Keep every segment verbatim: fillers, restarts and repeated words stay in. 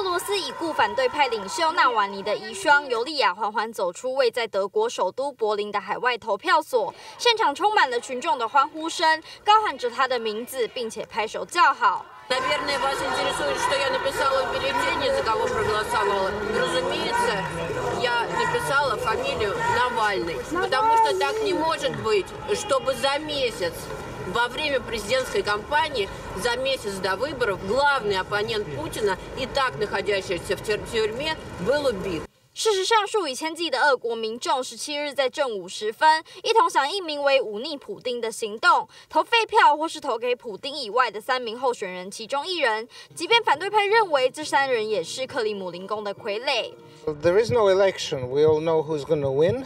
俄罗斯已故反对派领袖纳瓦尼的遗孀尤利亚缓缓走出位在德国首都柏林的海外投票所，现场充满了群众的欢呼声，高喊着他的名字，并且拍手叫好。 Наверное, вас интересует, что я написала в бюллетене, за кого проголосовала. Разумеется, я написала фамилию Навальный, потому что так не может быть, чтобы за месяц во время президентской кампании, за месяц до выборов, главный оппонент Путина, и так находящийся в тюрьме, был убит. 事实上，数以千计的俄国民众十七日在正午时分，一同响应名为“忤逆普丁”的行动，投废票或是投给普丁以外的三名候选人其中一人。即便反对派认为这三人也是克里姆林宫的傀儡。 There is no election. We all know who's going to win.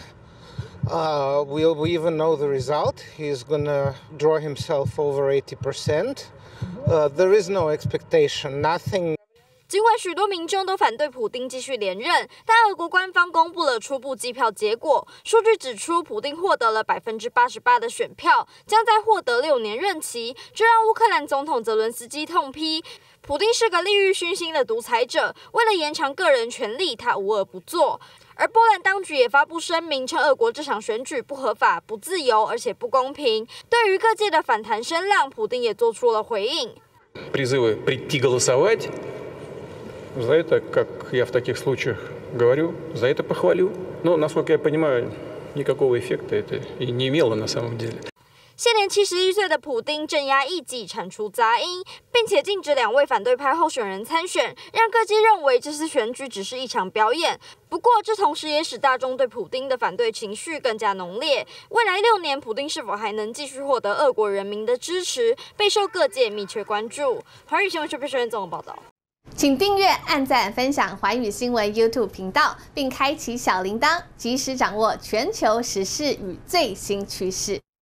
Uh, we, we even know the result. He's going to draw himself over eighty percent. Uh, there is no expectation. Nothing. 尽管许多民众都反对普丁继续连任，但俄国官方公布了初步计票结果。数据指出，普丁获得了百分之八十八的选票，将在获得六年任期。这让乌克兰总统泽伦斯基痛批，普丁是个利欲熏心的独裁者，为了延长个人权利，他无恶不作。而波兰当局也发布声明，称俄国这场选举不合法、不自由，而且不公平。对于各界的反弹声浪，普丁也做出了回应。 Призывы прийти голосовать. За это, как я в таких случаях говорю, за это похвалю. Но, насколько я понимаю, никакого эффекта это и не имело на самом деле. 现年七十一岁的普丁镇压异己，铲除杂音，并且禁止两位反对派候选人参选，让各界认为这次选举只是一场表演。不过，这同时也使大众对普丁的反对情绪更加浓烈。未来六年，普丁是否还能继续获得俄国人民的支持，备受各界密切关注。华语新闻学配学院综合报道。 请订阅、按赞、分享寰宇新闻 YouTube 频道，并开启小铃铛，及时掌握全球时事与最新趋势。